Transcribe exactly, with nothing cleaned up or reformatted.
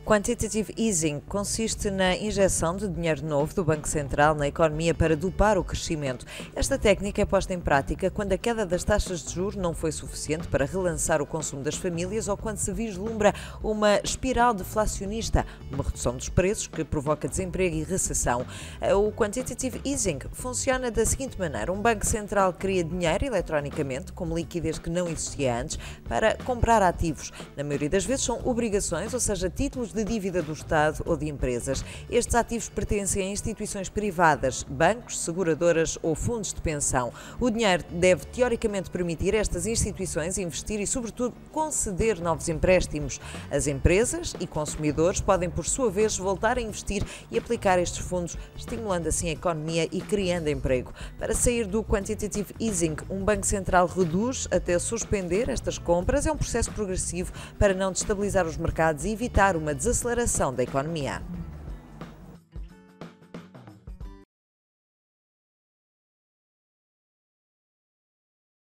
Quantitative easing consiste na injeção de dinheiro novo do Banco Central na economia para dopar o crescimento. Esta técnica é posta em prática quando a queda das taxas de juros não foi suficiente para relançar o consumo das famílias ou quando se vislumbra uma espiral deflacionista, uma redução dos preços que provoca desemprego e recessão. O quantitative easing funciona da seguinte maneira: um Banco Central cria dinheiro eletronicamente, como liquidez que não existia antes, para comprar ativos. Na maioria das vezes são obrigações, ou seja, títulos de dívida do Estado ou de empresas. Estes ativos pertencem a instituições privadas, bancos, seguradoras ou fundos de pensão. O dinheiro deve, teoricamente, permitir a estas instituições investir e, sobretudo, conceder novos empréstimos. As empresas e consumidores podem, por sua vez, voltar a investir e aplicar estes fundos, estimulando assim a economia e criando emprego. Para sair do quantitative easing, um Banco Central reduz até suspender estas compras. É um processo progressivo para não destabilizar os mercados e evitar uma desaceleração da economia.